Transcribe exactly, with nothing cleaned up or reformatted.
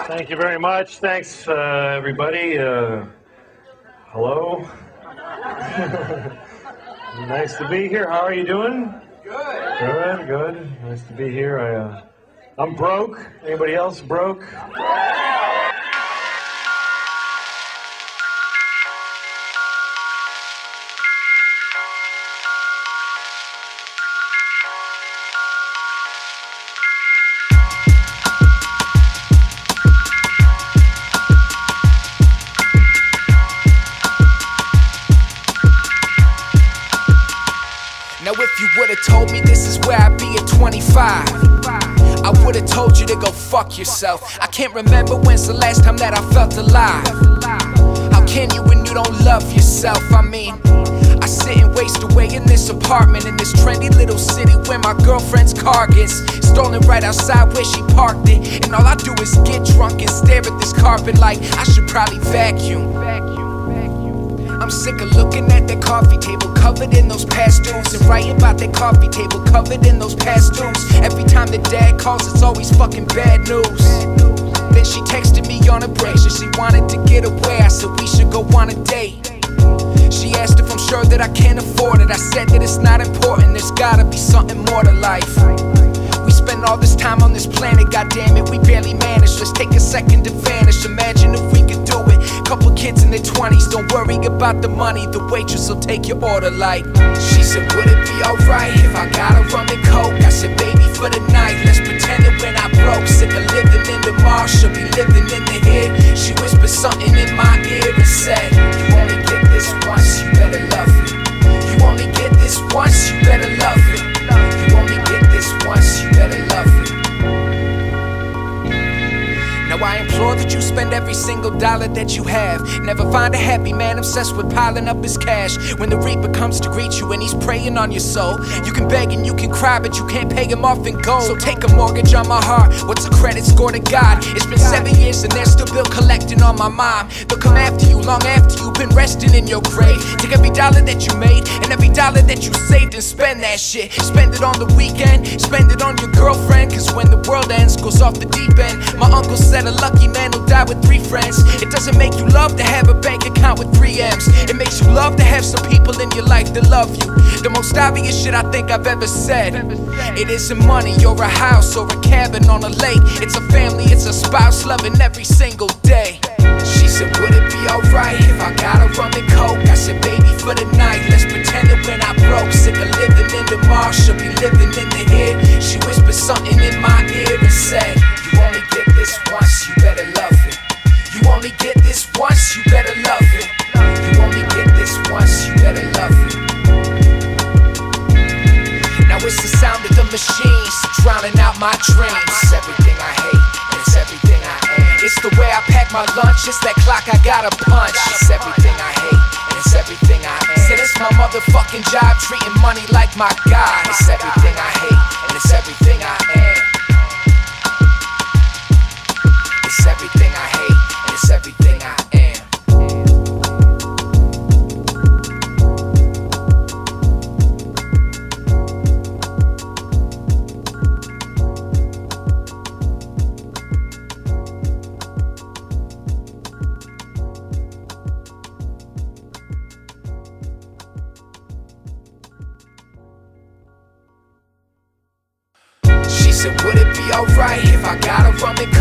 Thank you very much. Thanks, uh, everybody. Uh, hello. Nice to be here. How are you doing? Good. Good, good. Nice to be here. I, uh, I'm broke. Anybody else broke? Now if you would've told me this is where I'd be at twenty-five, I would've told you to go fuck yourself. I can't remember when's the last time that I felt alive. How can you when you don't love yourself? I mean, I sit and waste away in this apartment in this trendy little city where my girlfriend's car gets stolen right outside where she parked it. And all I do is get drunk and stare at this carpet like I should probably vacuum. I'm sick of looking at that coffee table covered in those pastels and writing about that coffee table covered in those pastels. Every time the dad calls, it's always fucking bad news. Then she texted me on a break, so she wanted to get away. I said we should go on a date. She asked if I'm sure that I can't afford it. I said that it's not important, there's gotta be something more to life. We spend all this time on this planet, goddammit, we barely manage. Let's take a second to vanish, imagine if we could do it. Couple kids in their twenties, don't worry about the money. The waitress will take your order like. She said, would it be alright if I got a rum and coke? I said, baby, for the night, let's pretend that when I broke. Sick of living in the marsh, she'll be living in the hood. She whispered something in my ear and said, you only get this once, you better love it. You only get this once, you better love it. You only get this once, you better love it. Now I implore that you spend every single dollar that you have. Never find a happy man obsessed with piling up his cash. When the reaper comes to greet you and he's preying on your soul, you can beg and you can cry, but you can't pay him off in gold. So take a mortgage on my heart, what's a credit score to God? It's been seven years and they're still bill collecting on my mom. They'll come after you long after you've been resting in your grave. Take every dollar that you made and every dollar that you saved and spend that shit. Spend it on the weekend, spend it on your girlfriend, cause when the world ends, goes off the deep end. My uncle said a lucky man will die with three friends. It doesn't make you love to have a bank account with three M's. It makes you love to have some people in your life that love you. The most obvious shit I think I've ever said. It isn't money or a house or a cabin on a lake. It's a family, it's a spouse loving every single day. She said, would it be alright if I got a rum and coke? I said, baby, for the night, let's pretend that when I broke. Sick of living in the marsh, she'll be living in the hood. She whispered something in my ear and said, you only get this once, you better love it. You only get this once, you better love it. You only get this once, you better love it. Now it's the sound of the machines drowning out my dreams. It's everything I hate, and it's everything I am. It's the way I pack my lunch, it's that clock I gotta punch. It's everything I hate, and it's everything I am. Said it's my motherfucking job, treating money like my God. It's everything I hate, and it's everything I am. It's everything I hate, and it's everything I am. She said, would it be alright if I got a rum and